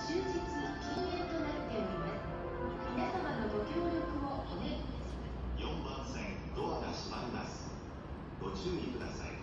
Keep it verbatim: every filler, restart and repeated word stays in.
終日禁煙となっております。皆様のご協力をお願いいたします。 よんばん線ドアが閉まります。ご注意ください。